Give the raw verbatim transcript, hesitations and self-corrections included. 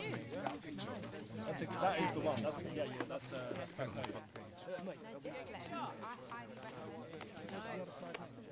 That's a, that is the one. That's yeah, yeah. That's uh, that's Front page. No, this set, I highly recommend.